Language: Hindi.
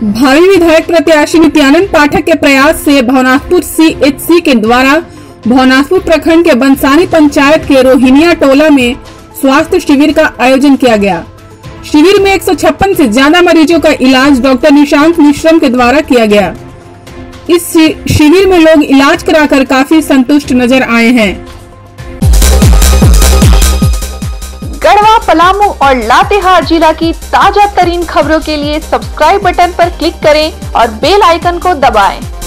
भावी विधायक प्रत्याशी नित्यानंद पाठक के प्रयास से भवनाथपुर CHC के द्वारा भवनाथपुर प्रखंड के बंसानी पंचायत के रोहिनिया टोला में स्वास्थ्य शिविर का आयोजन किया गया। शिविर में 156 से ज्यादा मरीजों का इलाज डॉक्टर निशांत मिश्रम के द्वारा किया गया। इस शिविर में लोग इलाज कराकर काफी संतुष्ट नजर आए हैं। गढ़वा, पलामू और लातेहार जिला की ताजा तरीन खबरों के लिए सब्सक्राइब बटन पर क्लिक करें और बेल आइकन को दबाएं।